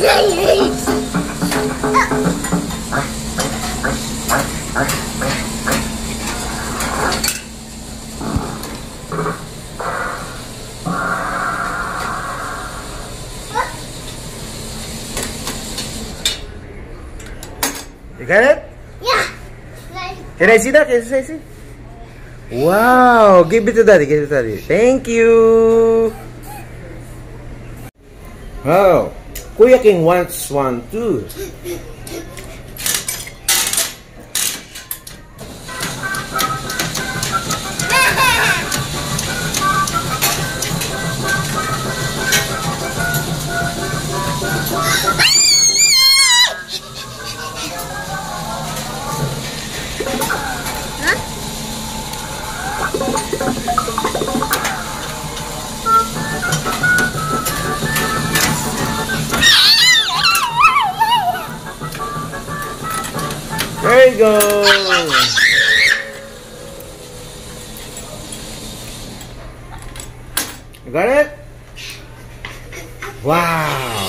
You got it? Yeah. Can I see that? Can I see? Wow! Give it to daddy. Give it to daddy. Thank you. Oh, Kuya King wants one too. There you go. You got it? Wow.